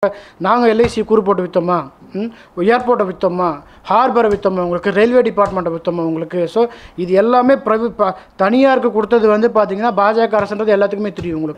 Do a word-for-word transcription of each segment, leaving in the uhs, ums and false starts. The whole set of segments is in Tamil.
நாங்கள் எல்ஐசி கூறு போட்டு விற்றோமா, ஏர்போர்ட்டை விற்றோமா, ஹார்பரை விற்றோமா, உங்களுக்கு ரயில்வே டிபார்ட்மெண்ட்டை விற்றோமா உங்களுக்கு. ஸோ இது எல்லாமே ப்ரைவே தனியாருக்கு கொடுத்தது வந்து பார்த்திங்கன்னா பாஜக அரசுன்றது எல்லாத்துக்குமே தெரியும் உங்களுக்கு.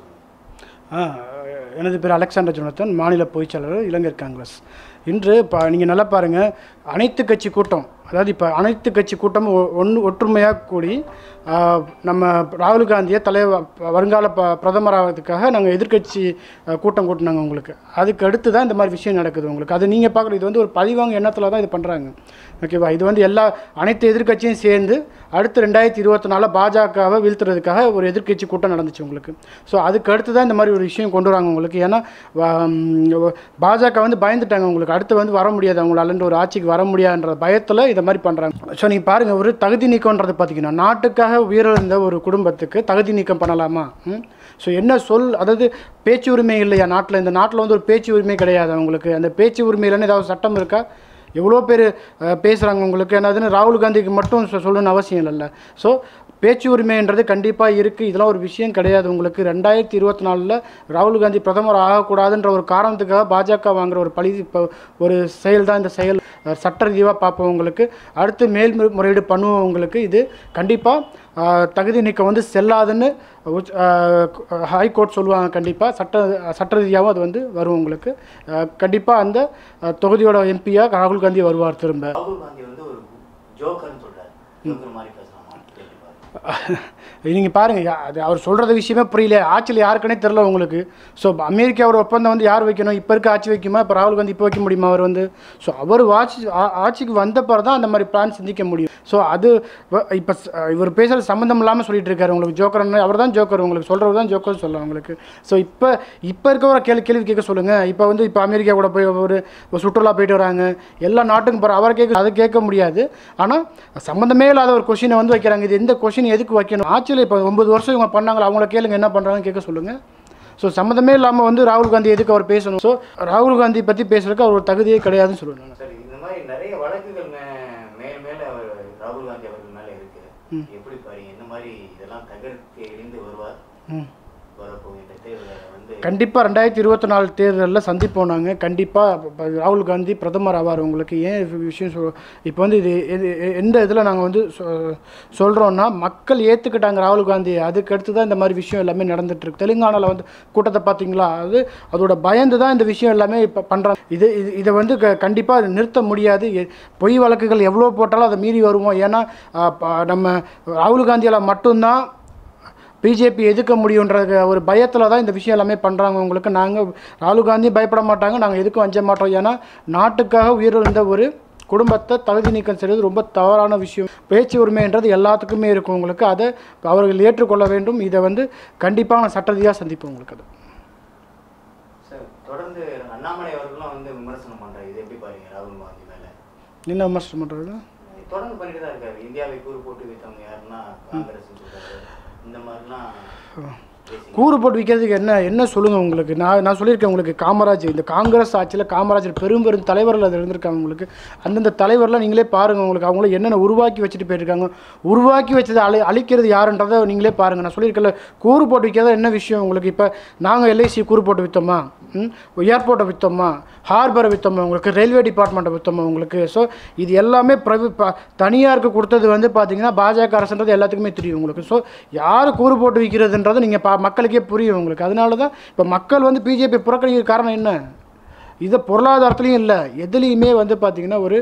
ஆ எனது பேர் அலெக்சாண்டர் ஜொனத்தன், மாநில பொதுச் செயலாளர் இளைஞர் காங்கிரஸ். இன்று இப்போ நீங்கள் நல்லா பாருங்கள், அனைத்து கட்சி கூட்டம், அதாவது இப்போ அனைத்து கட்சி கூட்டம் ஒன்று ஒற்றுமையாக கூடி நம்ம ராகுல் காந்தியை தலைவர் வருங்கால ப பிரதமராகிறதுக்காக நாங்கள் எதிர்கட்சி கூட்டம் கூட்டினாங்க உங்களுக்கு. அதுக்கு அடுத்து தான் இந்த மாதிரி விஷயம் நடக்குது உங்களுக்கு. அது நீங்கள் பார்க்குறது இது வந்து ஒரு பதிவாங்க எண்ணத்தில் தான் இது பண்ணுறாங்க, ஓகேவா. இது வந்து எல்லா அனைத்து எதிர்கட்சியும் சேர்ந்து அடுத்து ரெண்டாயிரத்தி இருபத்தி நாலில் பாஜகவை வீழ்த்துறதுக்காக ஒரு எதிர்கட்சி கூட்டம் நடந்துச்சு உங்களுக்கு. ஸோ அதுக்கு அடுத்து தான் இந்த மாதிரி ஒரு விஷயம் கொண்டு வராங்க உங்களுக்கு. ஏன்னா பாஜக வந்து பயந்துட்டாங்க உங்களுக்கு, அடுத்து வந்து வர முடியாது அவங்களால ஒரு ஆட்சிக்கு வர முடியாதுன்ற பயத்தில் இதை மாதிரி பண்ணுறாங்க. ஸோ நீங்கள் பாருங்கள், ஒரு தகுதி நீக்கம்ன்றது பார்த்தீங்கன்னா நாட்டுக்காக உயிரிழந்த ஒரு குடும்பத்துக்கு தகுதி நீக்கம் பண்ணலாமா? ஸோ என்ன சொல், அதாவது பேச்சு உரிமை இல்லையா நாட்டில்? இந்த நாட்டில் வந்து ஒரு பேச்சு உரிமை கிடையாது அவங்களுக்கு. அந்த பேச்சு உரிமையிலன்னு ஏதாவது சட்டம் இருக்கா? எவ்வளோ பேர் பேசுகிறாங்க உங்களுக்கு. என்னதுன்னு ராகுல் காந்திக்கு மட்டும் சொல்லணும்னு அவசியம் இல்லைல்ல. ஸோ பேச்சு உரிமைன்றது கண்டிப்பாக இருக்குது, இதெல்லாம் ஒரு விஷயம் கிடையாது உங்களுக்கு. ரெண்டாயிரத்தி இருபத்தி நாலில் ராகுல் காந்தி பிரதமர் ஆகக்கூடாதுன்ற ஒரு காரணத்துக்காக பாஜக வாங்குகிற ஒரு பழி இப்போ ஒரு செயல் தான் இந்த செயல். சட்ட ரீதியாக பார்ப்போம் உங்களுக்கு, அடுத்து மேல்முறையீடு பண்ணுவோம் உங்களுக்கு. இது கண்டிப்பாக தகுதி நீக்கம் வந்து செல்லாதுன்னு ஹைகோர்ட் சொல்லுவாங்க. கண்டிப்பாக சட்ட சட்ட ரீதியாகவும் அது வந்து வரும் உங்களுக்கு. கண்டிப்பாக அந்த தொகுதியோட எம்பியாக ராகுல் காந்தி வருவார் திரும்ப. ராகுல் காந்தி வந்து ஒரு ஜோக்கர்னு சொல்கிறார், ஜோக்கர் மாதிரி பேசலாமா? நீங்கள் பாருங்கள், அது அவர் சொல்கிறது விஷயமே புரியல. ஆட்சியில் யாருக்குன்னே தெரில உங்களுக்கு. ஸோ அமெரிக்காவோட ஒப்பந்தம் வந்து யார் வைக்கணும்? இப்போ இருக்க ஆட்சி வைக்குமா? இப்போ ராகுல் காந்தி இப்போ வைக்க முடியுமா அவர் வந்து? ஸோ அவர் ஆட்சி ஆட்சிக்கு வந்த பிறகு தான் அந்த மாதிரி பிளான் சிந்திக்க முடியும். ஸோ அது இப்போ இவர் பேசுகிற சம்மந்தம் இல்லாமல் சொல்லிட்டு இருக்காரு உங்களுக்கு. ஜோக்கர்னு அவர் தான் ஜோக்கர், உங்களுக்கு சொல்கிறது தான் ஜோக்கர் சொல்லலாம் உங்களுக்கு. ஸோ இப்போ இப்போ இருக்க ஒரு கேள்வி கேள்வி கேட்க சொல்லுங்கள். இப்போ வந்து இப்போ அமெரிக்கா கூட போய் ஒரு சுற்றுலா போயிட்டு வராங்க, எல்லா நாட்டுக்கும் போகிற அவரை கேட்க அதை கேட்க முடியாது. ஆனால் சம்மந்தமே இல்லாத ஒரு கொஷினை வந்து வைக்கிறாங்க. இது எந்த கொஷின் எதுக்கு வைக்கணும்? ஆட்சியில் இப்போ ஒன்பது வருஷம் இவங்க பண்ணாங்களா, அவங்கள கேளுங்க என்ன பண்ணுறாங்கன்னு கேட்க சொல்லுங்கள். ஸோ சம்மந்தமே இல்லாமல் வந்து ராகுல் காந்தி எதுக்கு அவர் பேசணும்? ஸோ ராகுல் காந்தி பற்றி பேசுறதுக்கு அவர் தகுதியே கிடையாதுன்னு சொல்லுவேன். சரி, இந்த மாதிரி நிறைய வழக்குகள் மேல் மேலே அவர் ராகுல் காந்தி அவர்கள் மேலே இருக்கு. எப்படி பாருங்க, இந்த மாதிரி இதெல்லாம் தகர்த்து எரிந்து வருவார் வரப்போகின்ற தேர்தலில் வந்து கண்டிப்பாக ரெண்டாயிரத்தி இருபத்தி நாலு தேர்தலில் சந்திப்போம் நாங்கள். கண்டிப்பாக ராகுல் காந்தி பிரதமர் ஆவார் உங்களுக்கு. ஏன் விஷயம் சொல் இப்போ வந்து இது எந்த இதில் நாங்கள் வந்து சொல்கிறோன்னா, மக்கள் ஏற்றுக்கிட்டாங்க ராகுல் காந்தி, அதுக்கடுத்து தான் இந்த மாதிரி விஷயம் எல்லாமே நடந்துகிட்ருக்கு. தெலுங்கானாவில் வந்து கூட்டத்தை பார்த்தீங்களா, அது அதோட பயந்து தான் இந்த விஷயம் எல்லாமே இப்போ பண்ணுறாங்க. இது இது இதை வந்து க கண்டிப்பாக அதை நிறுத்த முடியாது. பொய் வழக்குகள் எவ்வளோ போட்டாலும் அதை மீறி வருவோம். ஏன்னா நம்ம ராகுல் காந்தியால் மட்டும்தான் பிஜேபி எதுக்க முடியுன்ற ஒரு பயத்தில் தான் இந்த விஷயம் எல்லாமே பண்ணுறாங்க உங்களுக்கு. நாங்கள் ராகுல் காந்தி பயப்பட மாட்டாங்க, நாங்கள் எதுக்கும் அஞ்ச மாட்டோம். ஏன்னா நாட்டுக்காக உயிரிழந்த ஒரு குடும்பத்தை தகுதி நீக்கம் செய்வது ரொம்ப தவறான விஷயம். பேச்சு உரிமைன்றது எல்லாத்துக்குமே இருக்கும் உங்களுக்கு. அதை அவர்கள் ஏற்றுக்கொள்ள வேண்டும். இதை வந்து கண்டிப்பாக நான் சட்ட ரீதியாக சந்திப்போம் உங்களுக்கு. அது சார் தொடர்ந்து அண்ணாமலை அவர்களும் வந்து விமர்சனம் பண்ணுறாரு, இது எப்படி பாருங்க ராகுல் காந்தி மேலே? என்ன விமர்சனம் பண்ணுறது? தொடர்ந்து பண்ணிட்டு தான் இருக்காரு. இந்தியாவை கூறு போட்டு வைத்தவங்க யாருன்னா காங்கிரஸ் சொல்றாரு. இந்த மாதிரிலாம் கூறு போட்டு விற்கிறதுக்கு என்ன என்ன சொல்லுங்கள் உங்களுக்கு. நான் நான் சொல்லியிருக்கேன் உங்களுக்கு, காமராஜ் இந்த காங்கிரஸ் ஆட்சியில் காமராஜர் பெரும் பெரும் தலைவர்கள் அதில் இருந்திருக்காங்க உங்களுக்கு. அந்தந்த தலைவரெலாம் நீங்களே பாருங்கள் உங்களுக்கு. அவங்கள என்னென்ன உருவாக்கி வச்சுட்டு போயிருக்காங்க. உருவாக்கி வச்சதை அழி அழிக்கிறது யாருன்றதை நீங்களே பாருங்கள். நான் சொல்லியிருக்கல, கூறு போட்டு விற்கிறதா என்ன விஷயம் உங்களுக்கு. இப்போ நாங்கள் எல்ஐசி கூறு போட்டு விற்றோமா, ஏர்போர்ட்டை விற்றோமா, ஹார்பரை விற்றோமா, உங்களுக்கு ரயில்வே டிபார்ட்மெண்ட்டை விற்றோமா உங்களுக்கு. ஸோ இது எல்லாமே ப்ரைவே தனியாருக்கு கொடுத்தது வந்து பார்த்தீங்கன்னா பாஜக அரசுன்றது எல்லாத்துக்குமே தெரியும் உங்களுக்கு. ஸோ யார் கூறு போட்டு விற்கிறதுன்றது நீங்கள் பா மக்களுக்கே புரியும் உங்களுக்கு. அதனால தான் இப்போ மக்கள் வந்து பிஜேபி புறக்கணிக்கிற காரணம் என்ன? இதை பொருளாதாரத்துலேயும் இல்லை, எதுலேயுமே வந்து பார்த்திங்கன்னா ஒரு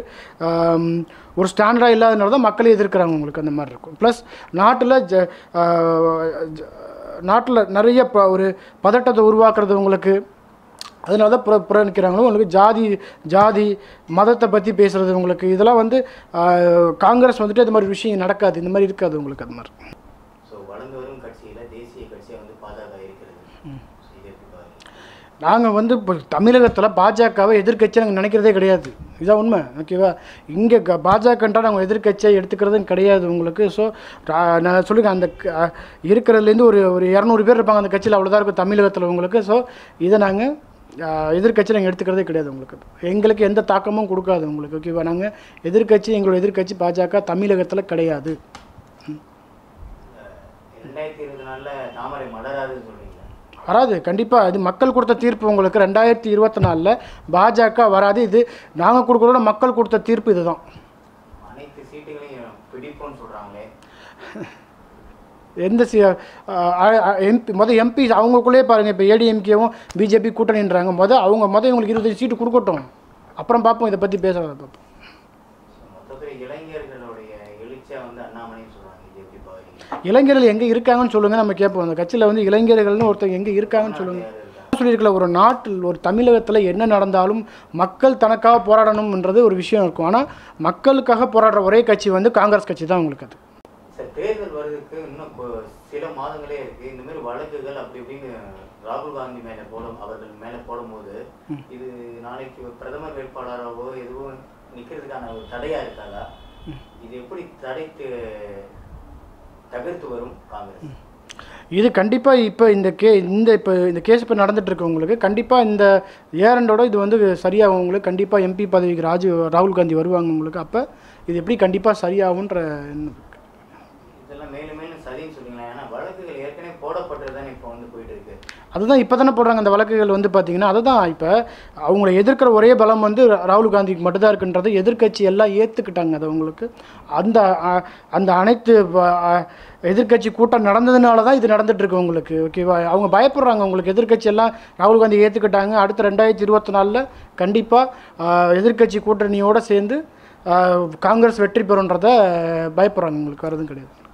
ஒரு ஸ்டாண்டர்டாக இல்லாதனால தான் மக்களே எதிர்க்கிறாங்க உங்களுக்கு. அந்த மாதிரி இருக்கும். ப்ளஸ் நாட்டில் ஜ நாட்டில் நிறைய ப ஒரு பதட்டத்தை உருவாக்குறது உங்களுக்கு. அதனால தான் புற புறநிற்கிறாங்களோ உங்களுக்கு. ஜாதி ஜாதி மதத்தை பற்றி பேசுகிறது உங்களுக்கு. இதெல்லாம் வந்து காங்கிரஸ் வந்துட்டு அது மாதிரி விஷயம் நடக்காது, இந்த மாதிரி இருக்காது உங்களுக்கு. அது மாதிரி நாங்கள் வந்து இப்போ தமிழகத்தில் பாஜகவை எதிர்கட்சியை நாங்கள் நினைக்கிறதே கிடையாது. இதுதான் உண்மை, ஓகேவா. இங்கே க பாஜகன்றா நாங்கள் எதிர்கட்சியை எடுத்துக்கிறதும் கிடையாது உங்களுக்கு. ஸோ நான் சொல்லியிருக்கேன், அந்த இருக்கிறதுலேருந்து ஒரு ஒரு இரநூறு பேர் இருப்பாங்க அந்த கட்சியில், அவ்வளோதான் இருக்கும் தமிழகத்தில் உங்களுக்கு. ஸோ இதை நாங்கள் எதிர்கட்சி நாங்கள் எடுத்துக்கிறதே கிடையாது உங்களுக்கு. எங்களுக்கு எந்த தாக்கமும் கொடுக்காது உங்களுக்கு, ஓகேவா. நாங்கள் எதிர்கட்சி, எங்களோட எதிர்கட்சி பாஜக தமிழகத்தில் கிடையாது. வராது. கண்டிப்பாக இது மக்கள் கொடுத்த தீர்ப்பு. உங்களுக்கு ரெண்டாயிரத்தி இருபத்தி நாலில் பாஜக வராது. இது நாங்கள் கொடுக்குறோட மக்கள் கொடுத்த தீர்ப்பு இதுதான். அனைத்து சீட்டுகளையும் பிடிப்போம்னு சொல்கிறாங்களே. எந்த சி எம்பி மொதல் எம்பி அவங்களுக்குள்ளேயே பாருங்கள். இப்போ ஏடிஎம்கேவும் பிஜேபி கூட்டணின்றாங்க. மொதல் அவங்க மொதல் இவங்களுக்கு இருபத்தஞ்சு சீட்டு கொடுக்கட்டும், அப்புறம் பார்ப்போம். இதை பற்றி பேசுகிறத பார்ப்போம். மொத்தத்தில் இளைஞர்களுடைய எழுச்சியாக வந்து அண்ணாமலைன்னு சொல்கிறாங்க. இது எப்படி பாருங்க? இளைஞர்கள் எங்கே இருக்காங்கன்னு சொல்லுங்கள், நம்ம கேட்போம். அந்த கட்சியில் வந்து இளைஞர்கள்னு ஒருத்தர் எங்கே இருக்காங்கன்னு சொல்லுங்கள். சொல்லியிருக்கல, ஒரு நாட்டில் ஒரு தமிழகத்தில் என்ன நடந்தாலும் மக்கள் தனக்காக போராடணும்ன்றது ஒரு விஷயம் இருக்கும். ஆனால் மக்களுக்காக போராடுற ஒரே கட்சி வந்து காங்கிரஸ் கட்சி தான். உங்களுக்கு அது சார் தேர்தல் வருவதற்கு இன்னும் சில மாதங்களே இருக்குது. இந்த மாதிரி வழக்குகள் அப்படி இப்படின்னு ராகுல் காந்தி மேலே போடும் அவர்கள் மேலே போடும்போது இது நாளைக்கு பிரதமர் வேட்பாளராகவோ எதுவும் நிற்கிறதுக்கான ஒரு தடையாக இருக்காதா? இது எப்படி தடைத்து தகர்த்து வரும் காங்கிரஸ்? இது கண்டிப்பாக இப்போ இந்த கே இந்த இப்போ இந்த கேஸ் இப்போ நடந்துகிட்ருக்கு. உங்களுக்கு கண்டிப்பாக இந்த ஏரண்டோட இது வந்து சரியாகும். உங்களுக்கு கண்டிப்பாக எம்பி பதவிக்கு ராஜீவ் ராகுல் காந்தி வருவாங்க. உங்களுக்கு அப்போ இது எப்படி கண்டிப்பாக சரியாகுன்ற இதெல்லாம் மேலும் மேலும் சரின்னு சொல்லிங்களா? ஏன்னா வழக்குகள் ஏற்கனவே போடப்பட்டது தான் இப்போ வந்து போயிட்டு இருக்கு. அதுதான் இப்போ தானே போடுறாங்க அந்த வழக்குகள் வந்து பார்த்தீங்கன்னா. அதுதான் இப்போ அவங்கள எதிர்க்கிற ஒரே பலம் வந்து ராகுல் காந்திக்கு மட்டும்தான் இருக்குன்றது எதிர்கட்சி எல்லாம் ஏற்றுக்கிட்டாங்க. அது அவங்களுக்கு அந்த அந்த அனைத்து எதிர்கட்சி கூட்டம் நடந்ததுனால தான் இது நடந்துகிட்ருக்கு உங்களுக்கு. ஓகேவா? அவங்க பயப்படுறாங்க. உங்களுக்கு எதிர்கட்சி எல்லாம் ராகுல் காந்தி ஏற்றுக்கிட்டாங்க. அடுத்த ரெண்டாயிரத்தி இருபத்தி நாலில் கண்டிப்பாக எதிர்கட்சி கூட்டணியோடு சேர்ந்து காங்கிரஸ் வெற்றி பெறுன்றதை பயப்படுறாங்க. உங்களுக்கு வேறு எதுவும் கிடையாது.